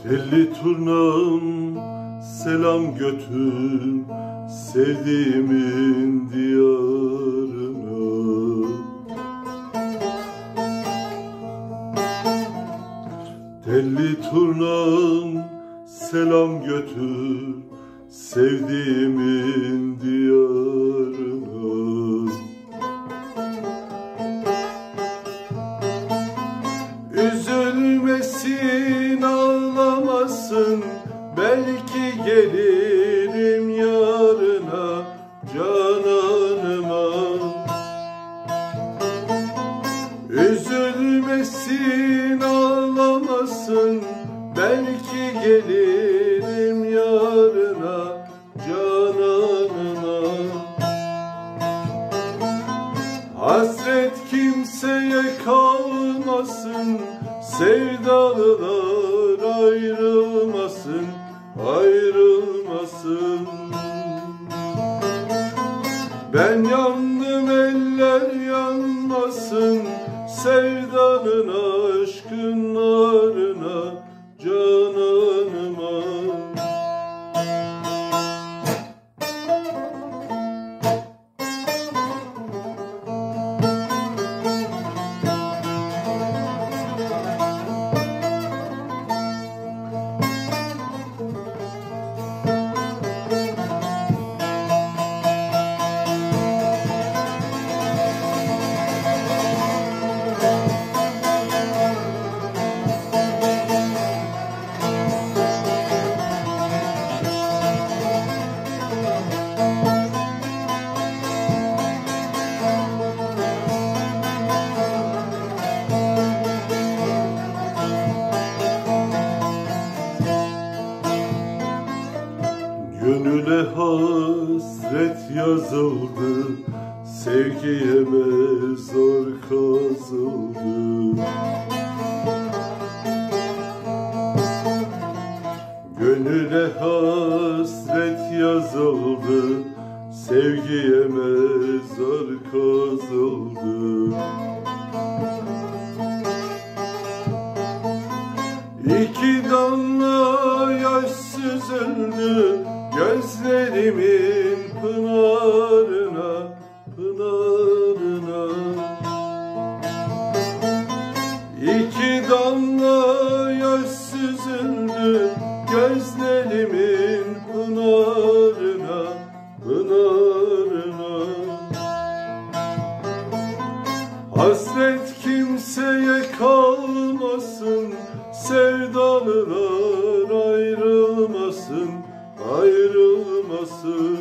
Telli turnam selam götür sevdiğimin diyarına. Telli turnam selam götür sevdiğimin diyarına. Üzülmesin, ağlamasın, belki gelirim yarına cananıma. Üzülmesin, ağlamasın, belki gelirim yarına cananıma. Hasret kimseye kalmasın, sevdalılar ayrılmasın, ayrılmasın. Ben yandım, eller yanmasın, sevdanın aşkın narına cananıma. Gönüle hasret yazıldı, sevgiye mezar kazıldı. Gönüle hasret yazıldı, sevgiye mezar kazıldı. İki damla yaş süzüldü gözlerimin pınarına, pınarına. İki damla yaş süzüldü gözlerimin pınarına, pınarına. Hasret kimseye kalmasın, sevdalılar ayrılmasın, ayrılmasın.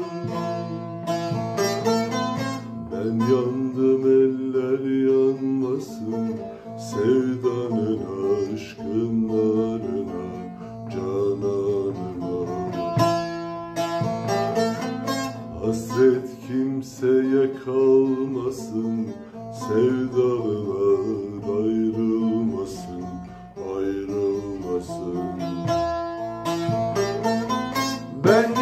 Ben yandım, eller yanmasın, sevdanın aşkın narına cananıma. Hasret kimseye kalmasın, sevdalılar ayrılmasın, ayrılmasın. Ben